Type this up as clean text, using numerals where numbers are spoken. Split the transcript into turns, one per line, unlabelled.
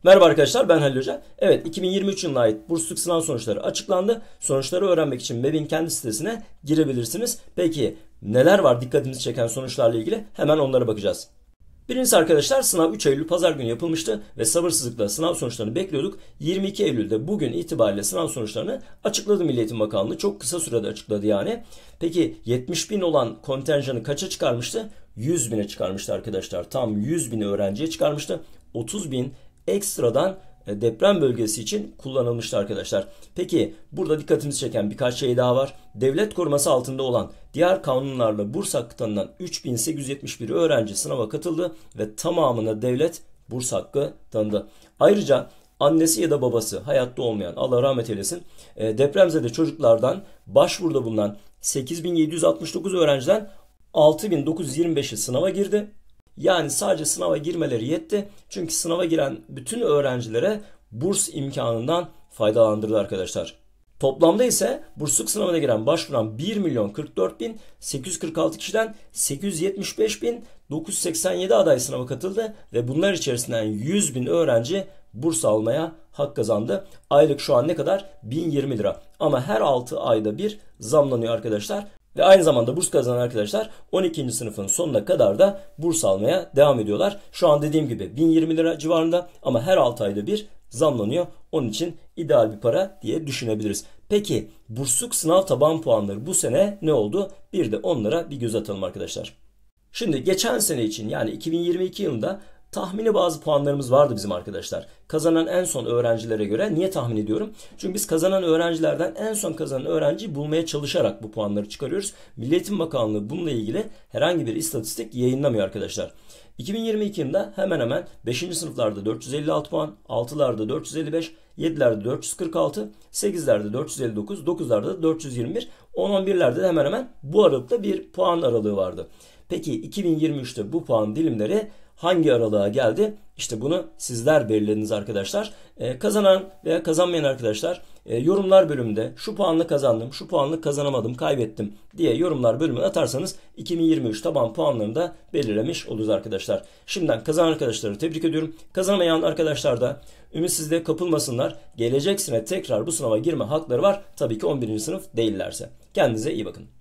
Merhaba arkadaşlar, ben Halil Hoca. Evet, 2023 yılına ait bursluluk sınav sonuçları açıklandı. Sonuçları öğrenmek için MEB'in kendi sitesine girebilirsiniz. Peki neler var dikkatinizi çeken sonuçlarla ilgili? Hemen onlara bakacağız. Birincisi arkadaşlar, sınav 3 Eylül Pazar günü yapılmıştı ve sabırsızlıkla sınav sonuçlarını bekliyorduk. 22 Eylül'de bugün itibariyle sınav sonuçlarını açıkladı Milli Eğitim Bakanlığı. Çok kısa sürede açıkladı yani. Peki 70 bin olan kontenjanı kaça çıkarmıştı? 100 bine çıkarmıştı arkadaşlar. Tam 100 bin öğrenciye çıkarmıştı. 30 bin ekstradan deprem bölgesi için kullanılmıştı arkadaşlar. Peki burada dikkatimizi çeken birkaç şey daha var. Devlet koruması altında olan diğer kanunlarla burs hakkı tanınan 3871 öğrenci sınava katıldı ve tamamına devlet burs hakkı tanıdı. Ayrıca annesi ya da babası hayatta olmayan, Allah rahmet eylesin, depremzede çocuklardan başvuruda bulunan 8769 öğrenciden 6925'i sınava girdi. Yani sadece sınava girmeleri yetti. Çünkü sınava giren bütün öğrencilere burs imkanından faydalandırdı arkadaşlar. Toplamda ise bursluluk sınavına giren başvuran 1.044.846 kişiden 875.987 aday sınava katıldı ve bunlar içerisinden 100.000 öğrenci burs almaya hak kazandı. Aylık şu an ne kadar? 1020 lira. Ama her 6 ayda bir zamlanıyor arkadaşlar. Ve aynı zamanda burs kazanan arkadaşlar 12. sınıfın sonuna kadar da burs almaya devam ediyorlar. Şu an dediğim gibi 1020 lira civarında ama her 6 ayda bir zamlanıyor. Onun için ideal bir para diye düşünebiliriz. Peki bursluluk sınav taban puanları bu sene ne oldu? Bir de onlara bir göz atalım arkadaşlar. Şimdi geçen sene için yani 2022 yılında tahmini bazı puanlarımız vardı bizim arkadaşlar. Kazanan en son öğrencilere göre. Niye tahmin ediyorum? Çünkü biz kazanan öğrencilerden en son kazanan öğrenciyi bulmaya çalışarak bu puanları çıkarıyoruz. Milli Eğitim Bakanlığı bununla ilgili herhangi bir istatistik yayınlamıyor arkadaşlar. 2022 yılında hemen hemen 5. sınıflarda 456 puan, 6'larda 455, 7'lerde 446, 8'lerde 459, 9'larda 421, 10-11'lerde de hemen hemen bu aralıkta bir puan aralığı vardı. Peki 2023'te bu puan dilimleri hangi aralığa geldi? İşte bunu sizler belirlediniz arkadaşlar. Kazanan veya kazanmayan arkadaşlar yorumlar bölümünde şu puanla kazandım, şu puanla kazanamadım, kaybettim diye yorumlar bölümüne atarsanız 2023 taban puanlarını da belirlemiş oluruz arkadaşlar. Şimdiden kazanan arkadaşları tebrik ediyorum. Kazanamayan arkadaşlar da ümitsizliğe kapılmasınlar. Gelecek sene tekrar bu sınava girme hakları var. Tabii ki 11. sınıf değillerse. Kendinize iyi bakın.